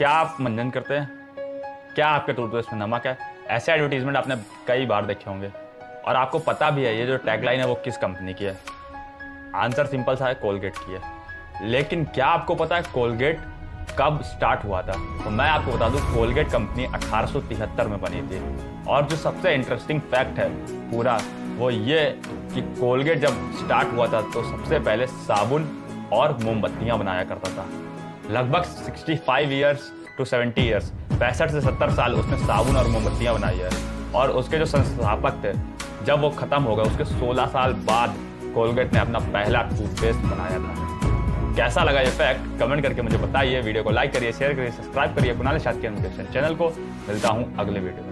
क्या आप मंजन करते हैं? क्या आपके टूथपेस्ट में नमक है? ऐसे एडवर्टीजमेंट आपने कई बार देखे होंगे और आपको पता भी है ये जो टैगलाइन है वो किस कंपनी की है। आंसर सिंपल सा है, कोलगेट की है। लेकिन क्या आपको पता है कोलगेट कब स्टार्ट हुआ था? तो मैं आपको बता दूं, कोलगेट कंपनी 1873 में बनी थी। और जो सबसे इंटरेस्टिंग फैक्ट है पूरा वो ये कि कोलगेट जब स्टार्ट हुआ था तो सबसे पहले साबुन और मोमबत्तियां बनाया करता था। लगभग 65 ईयर्स टू 70 ईयर्स, 65 से 70 साल उसने साबुन और मोमबत्तियां बनाई है। और उसके जो संस्थापक थे, जब वो खत्म हो गए उसके 16 साल बाद कोलगेट ने अपना पहला टूथपेस्ट बनाया था। कैसा लगा ये फैक्ट कमेंट करके मुझे बताइए। वीडियो को लाइक करिए, शेयर करिए, सब्सक्राइब करिए कुणाल शातिया चैनल को। मिलता हूँ अगले वीडियो में।